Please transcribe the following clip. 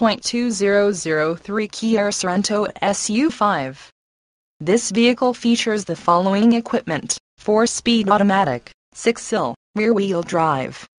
1.2003 Kia Sorento SU5. This vehicle features the following equipment: 4-speed automatic, 6-sill, rear-wheel drive,